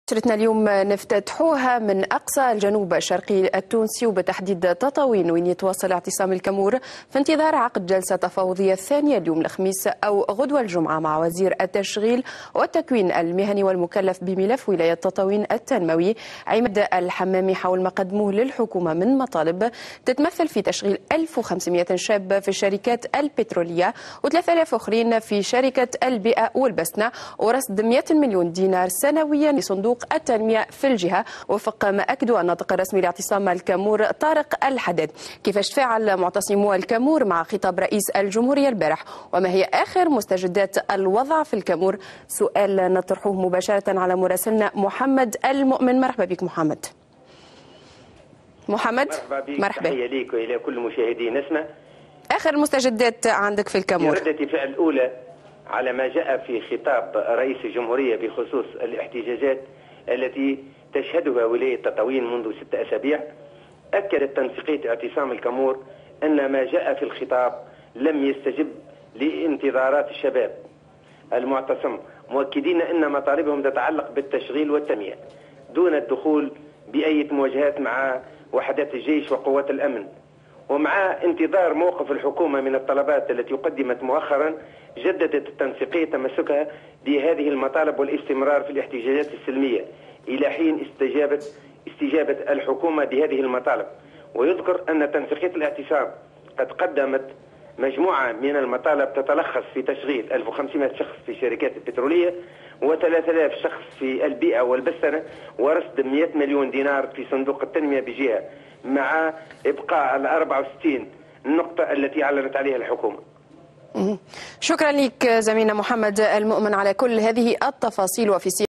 شرتنا اليوم نفتتحوها من أقصى الجنوب الشرقي التونسي وبتحديد تطاوين وين يتواصل اعتصام الكمور في انتظار عقد جلسة تفاوضية الثانية اليوم الخميس أو غدوة الجمعة مع وزير التشغيل والتكوين المهني والمكلف بملف ولاية تطاوين التنموي عماد الحمامي حول ما قدموه للحكومة من مطالب تتمثل في تشغيل 1500 شاب في الشركات البترولية و3000 أخرين في شركة البيئة والبسنة ورصد 100 مليون دينار سنويا لصندوق التنمية في الجهة. وفق ما أكدوا الناطق الرسمي لاعتصام الكمور طارق الحداد. كيفاش تفاعل معتصمو الكمور مع خطاب رئيس الجمهورية البارح وما هي آخر مستجدات الوضع في الكمور؟ سؤال نطرحه مباشرة على مراسلنا محمد المؤمن. مرحبا بك محمد. مرحبا تحية ليك وإلى كل مشاهدي نسمة. آخر المستجدات عندك في الكمور؟ ردة فعل الأولى على ما جاء في خطاب رئيس الجمهورية بخصوص الاحتجاجات التي تشهدها ولاية تطاوين منذ 6 أسابيع. أكدت تنسيقية اعتصام الكمور أن ما جاء في الخطاب لم يستجب لانتظارات الشباب المعتصم، مؤكدين أن مطالبهم تتعلق بالتشغيل والتنمية دون الدخول بأي مواجهات مع وحدات الجيش وقوات الأمن، ومع انتظار موقف الحكومة من الطلبات التي قدمت مؤخرا. جددت التنسيقية تمسكها بهذه المطالب والاستمرار في الاحتجاجات السلمية إلى حين استجابة الحكومة بهذه المطالب. ويذكر أن تنسيقية الاعتصام قد قدمت مجموعة من المطالب تتلخص في تشغيل 1500 شخص في الشركات البترولية و3000 شخص في البيئة والبسنة ورصد 100 مليون دينار في صندوق التنمية بجهة، مع إبقاء 64 النقطة التي أعلنت عليها الحكومة. شكرا لك زميلنا محمد المؤمن على كل هذه التفاصيل وفي